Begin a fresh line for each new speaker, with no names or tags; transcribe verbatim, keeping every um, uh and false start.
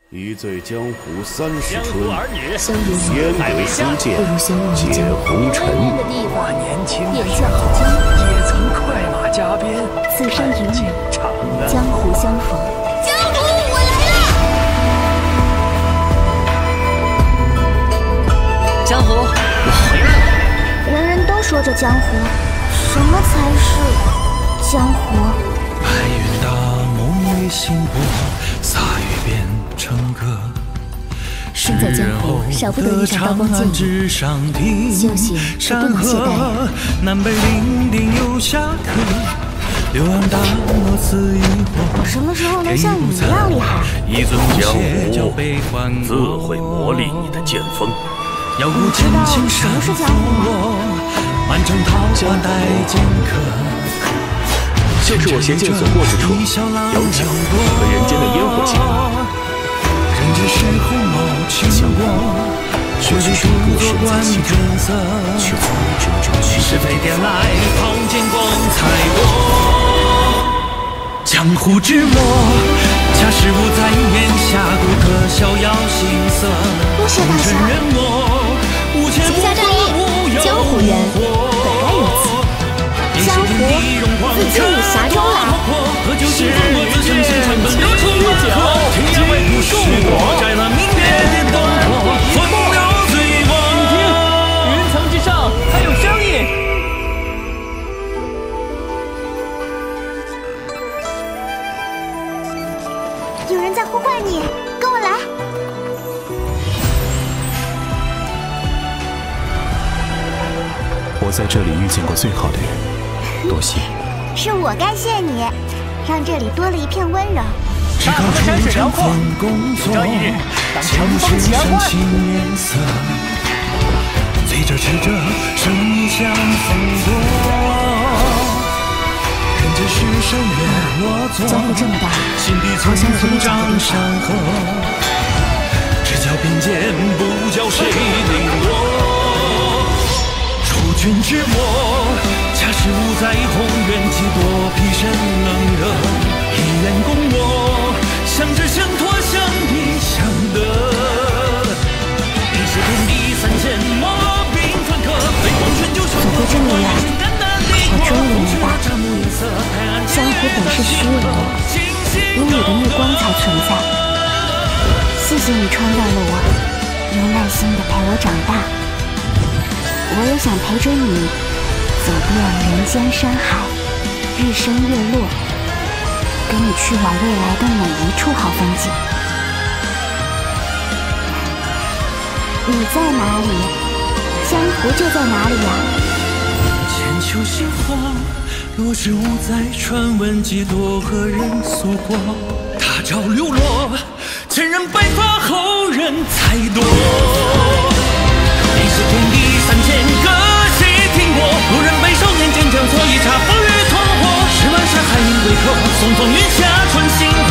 一醉江湖三十
江
春，
湖儿女，
相濡以
烟
沫，
雨相见，
不如相忘于
解
江湖。
红尘。
我年轻的
点
时候
将之间，
也曾快马加鞭，
此生与你
长安。
江湖相逢。
江湖，我来了！
江湖，我回来了。
人人都说着江湖，什么才是江湖？
白云大梦里醒过，洒雨变成歌。
身在江湖，少不得一场刀光剑影。修行是不能懈怠的。
南北零丁有侠客，柳暗大漠思疑惑。
什么时候能像你一样厉害？
一尊
江
湖
湖自会磨砺你的剑锋。
要不
知道什么是江湖吗？
满城桃花带剑客，
就是我行剑所过之处，有酒和人间的烟火情。
人间是红毛青过，却是数作观天色，
却从未真正去
是非点来抛剑光彩过。江湖之末，恰是无在檐下，顾客逍遥行色。
多谢大侠。
行侠仗义，江湖人本该如此。
江湖自称以侠中来，
是人间千秋之久，天涯为共我，摘了明月灯火，风流醉卧。
请听，云层之上还有声音。
有人在呼唤你，跟我来。
我在这里遇见过最好的人，多谢。
是我该谢你，让这里多了一片温柔。
只靠出尘风工作，
朝一日当
前
乘风起而
世
花。
深情颜色，醉着吃着生意相逢过。人间是山岳落座，
江湖这么大，
心底层层掌山河，只教并肩，不教谁领我。诸君之末，恰是无在宏远，几多披身冷热，一眼共我，相知相托，相依相得。一世天地三千，莫冰川客，飞光春秋，
走过这么远，我终于明白，江湖本是虚无，有你的目光才存在。谢谢你穿断了我，有耐心的陪我长大。我也想陪着你走遍人间山海，日升月落，跟你去往未来的每一处好风景。你在哪里，江湖就在哪里呀、啊。
千秋杏花，若是无在传闻，几多何人所过？他朝流落，千人白发，后人才多。一世天地三千，可谁听过？路人悲少年间，将错一茬，风雨同火。十万山海因为何？送风云下，穿行。